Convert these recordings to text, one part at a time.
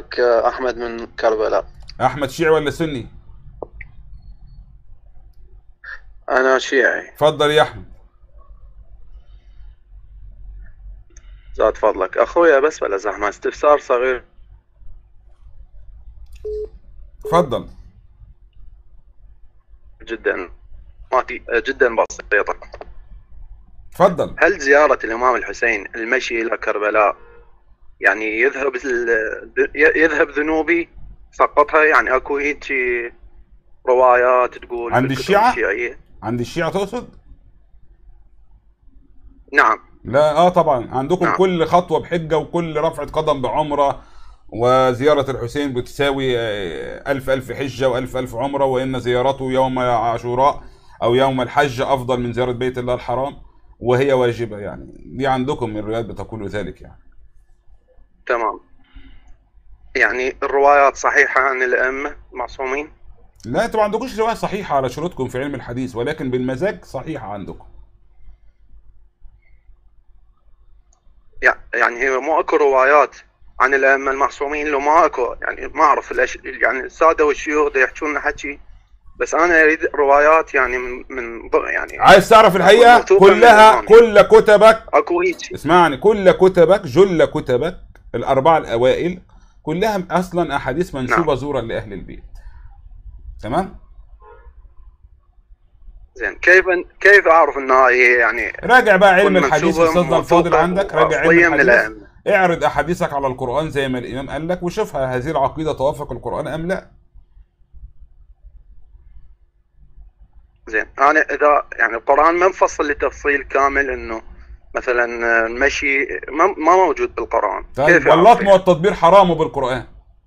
وياك أحمد من كربلاء. احمد شيعي ولا سني؟ أنا شيعي. اتفضل يا احمد. زاد فضلك أخويا، بس بلا زحمة، استفسار صغير اتفضل. جدا، جدا بسيطة. اتفضل. هل زيارة الإمام الحسين المشي إلى كربلاء يعني يذهب ذنوبي سقطها؟ يعني أكو هيك روايات تقول عند بالكتب الشيعة؟ الشيعية. عند الشيعة تقصد؟ نعم. لا طبعا عندكم نعم. كل خطوة بحجة، وكل رفعة قدم بعمرة، وزيارة الحسين بتساوي ألف ألف حجة وألف ألف عمرة، وإن زيارته يوم عاشوراء أو يوم الحج أفضل من زيارة بيت الله الحرام، وهي واجبة. يعني دي عندكم الروايات بتقول ذلك يعني. تمام. يعني الروايات صحيحة عن الأئمة المعصومين؟ لا انتوا ما عندكوش رواية صحيحة على شروطكم في علم الحديث، ولكن بالمزاج صحيحة عندكم. يعني هي مو اكو روايات عن الائمه المعصومين؟ لو ما اكو يعني ما اعرف يعني الساده والشيوخ دا يحكوا لنا حكي، بس انا اريد روايات يعني يعني عايز تعرف اكون الحقيقة موثوقه من كلها؟ الامام. كل كتبك، اكو هيك؟ اسمعني، كل كتبك، جل كتبك الأربعة الأوائل كلها أصلا أحاديث نعم. منسوبة زورا لأهل البيت. تمام؟ زين، كيف اعرف انها هي يعني راجع بقى علم تكون الحديث يا منسوبه استاذنا الفاضل، موثوقه عندك راجع علم واصليه من الحديث، الائمه؟ اعرض أحاديثك على القرآن زي ما الإمام قال لك، وشوفها هذه العقيدة توافق القرآن أم لا. زين، انا اذا يعني القران ما مفصل لي تفصيل كامل انه مثلا المشي ما موجود بالقران، كيف طيب اعرف واللطم يعني؟ والتطبير حرام بالقرآن.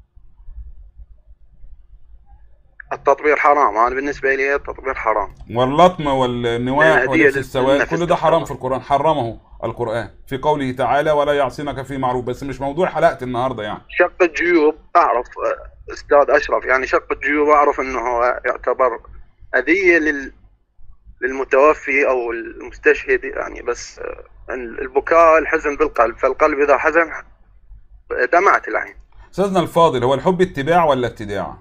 التطبير حرام، انا بالنسبه لي التطبير حرام، واللطم لان والنواح هديه ولبس السواد للنفس كل ده حرام تعتبر. في القرآن، حرمه القرآن في قوله تعالى ولا يعصينك في معروف، بس مش موضوع حلقة النهاردة يعني. شق الجيوب اعرف استاذ اشرف، يعني شق الجيوب اعرف انه هو يعتبر هديه للمتوفي او المستشهد يعني، بس البكاء الحزن بالقلب، فالقلب اذا حزن دمعت العين. أستاذنا الفاضل، هو الحب اتباع ولا ابتداع؟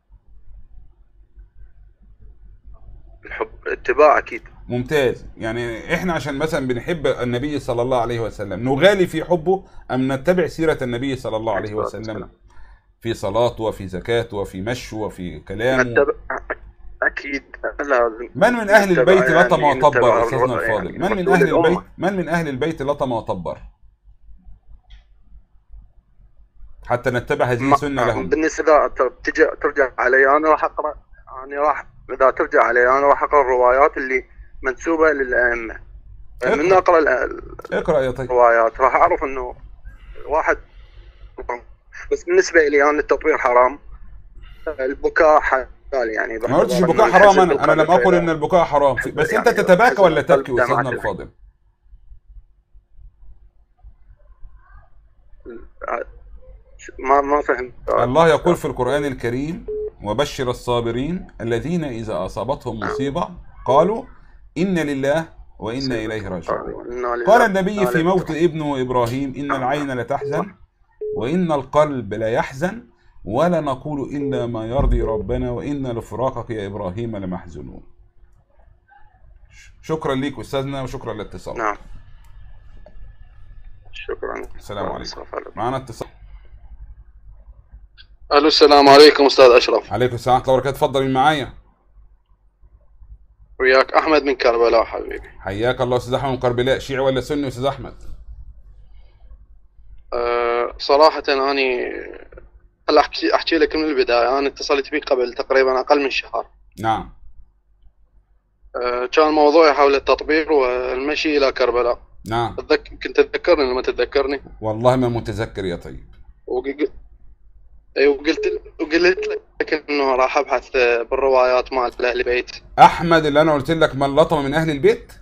الحب اتباع اكيد. ممتاز. يعني احنا عشان مثلا بنحب النبي صلى الله عليه وسلم نغالي في حبه، ام نتبع سيرة النبي صلى الله عليه وسلم في صلاته وفي زكاته وفي مشيه وفي كلامه؟ نتبع اكيد لازم. من من اهل نتبع البيت لطم يعني وطبر نتبع استاذنا يعني الفاضل؟ من من رسول اهل البيت، الامه. من من اهل البيت لطم وطبر حتى نتبع هذه سنة لهم؟ بالنسبه ترجع علي انا راح اقرا، اذا ترجع علي انا راح اقرا الروايات اللي منسوبه للائمه. من اقرأ. اقرا اقرأ يا طيب. الروايات راح اعرف انه واحد. بس بالنسبه لي انا التطوير حرام، البكاء حلال يعني، ما قلتش باعتبار البكاء انه حرام، الحزن انا لم بالقلب، اقل ان فاذا البكاء حرام، بس انت يعني تتباكى حزن ولا بالقلب تبكي استاذنا دمعت العين. الفاضل؟ ما فهمت. الله يقول في القرآن الكريم وبشر الصابرين الذين إذا أصابتهم مصيبة قالوا إن لله وإنا إليه راجعون. قال النبي في موت ابنه إبراهيم إن العين لتحزن وإن القلب لا يحزن ولا نقول إلا ما يرضي ربنا وإن لفراقك يا إبراهيم لمحزونون. شكرا ليك أستاذنا وشكرا للاتصال. نعم، شكرا. السلام عليكم. معنا اتصال. الو، السلام عليكم استاذ اشرف. عليكم السلام ورحمة الله وبركاته. اتفضل، مين معايا؟ وياك احمد من كربلاء حبيبي. حياك الله استاذ احمد من كربلاء. شيعي ولا سني استاذ احمد؟ صراحة أني هلا أحكي لك من البداية. أنا اتصلت بي قبل تقريبا أقل من شهر. نعم. كان موضوعي حول التطبيق والمشي إلى كربلاء. نعم. كنت تذكرني لما تتذكرني؟ والله ما متذكر يا طيب. وقلت لك إنه راح أبحث بالروايات مال أهل البيت. أحمد اللي أنا قلت لك من لطم من أهل البيت؟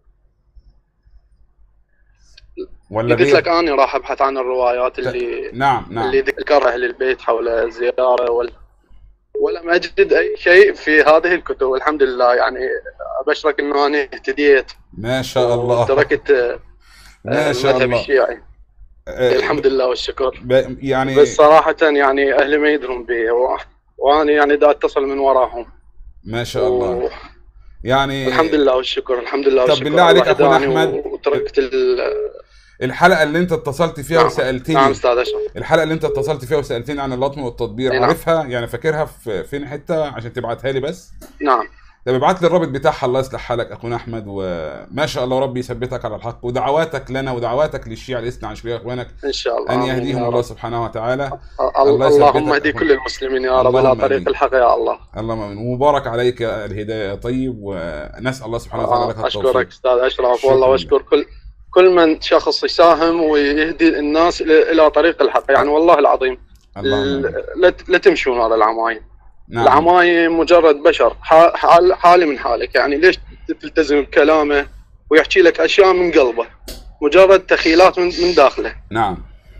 ولا قلت لك أنا راح أبحث عن الروايات اللي نعم اللي ذكرها أهل البيت حول الزيارة ولم أجد أي شيء في هذه الكتب. الحمد لله، يعني أبشرك إنه أنا اهتديت. ما شاء الله. تركت ما شاء المذهب الله الشيعي. الحمد لله والشكر. يعني بس صراحة يعني أهلي ما يدرون بي، وأنا يعني دا أتصل من وراهم. ما شاء الله. يعني الحمد لله والشكر، الحمد لله والشكر. طب بالله عليك أخونا أحمد، وتركت الحلقة اللي أنت اتصلت فيها وسألتني. نعم أستاذ أشرف. الحلقة اللي أنت اتصلت فيها وسألتني عن اللطم والتطبير، نعم. عارفها يعني؟ فاكرها في فين حتة عشان تبعتها لي بس؟ نعم. طب ابعت لي الرابط بتاعها، الله يصلح حالك اخونا احمد، وما شاء الله ربي يثبتك على الحق، ودعواتك لنا ودعواتك للشيعة الاثنى عشرية اخوانك ان شاء الله ان يهديهم الله سبحانه وتعالى. اللهم اهدي كل المسلمين يا رب الى طريق الحق يا الله. اللهم امين. ومبارك عليك الهدايه طيب، ونسال الله سبحانه وتعالى لك التوفيق. اشكرك استاذ اشرف والله، واشكر كل من شخص يساهم ويهدي الناس الى طريق الحق، يعني والله العظيم لا تمشون ورا العمايم. نعم. العمايم مجرد بشر حالي من حالك، يعني ليش تلتزم بكلامه ويحكي لك اشياء من قلبه، مجرد تخيلات من داخله. نعم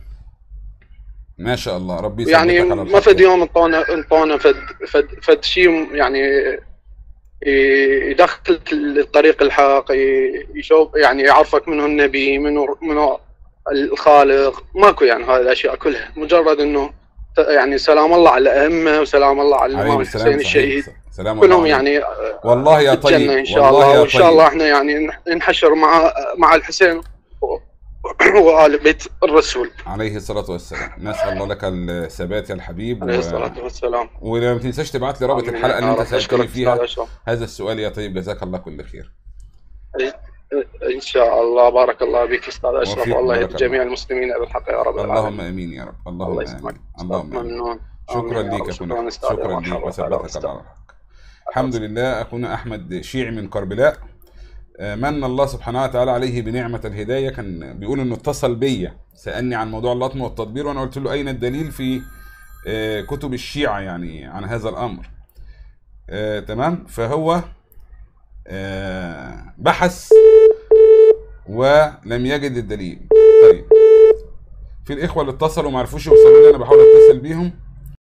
ما شاء الله ربي يثبتك يعني على الحق. ما فد يوم انطونا فد شيء يعني يدخل الطريق الحق، يشوف يعني يعرفك منه النبي منه الخالق، ماكو يعني هذه الاشياء كلها، مجرد انه يعني سلام الله على الائمه وسلام الله على الامام الحسين الشهيد، كلهم يعني والله يا طيب ان شاء الله. وان شاء الله احنا يعني نحشر مع الحسين وآل بيت الرسول عليه الصلاة والسلام. نسأل الله لك الثبات يا الحبيب عليه الصلاة والسلام. وما تنساش تبعت لي رابط الحلقة اللي انت سألتني فيها هذا السؤال يا طيب، جزاك الله كل خير. ان شاء الله. بارك الله بك استاذ اشرف، والله يهدي جميع المسلمين الى الحق يا رب العالمين. اللهم امين يا رب. اللهم امين. اللهم امين. شكرا ليك اخونا، شكرا ليك وثبتك على الحق. الحمد لله. اخونا احمد شيعي من كربلاء، من الله سبحانه وتعالى عليه بنعمة الهداية، كان بيقول انه اتصل بيا سألني عن موضوع اللطم والتطبير، وانا قلت له اين الدليل في كتب الشيعة يعني عن هذا الامر. تمام. فهو بحث ولم يجد الدليل. طيب في الاخوة اللي اتصلوا ما عرفوش يوصلوا لي، انا بحاول اتصل بيهم.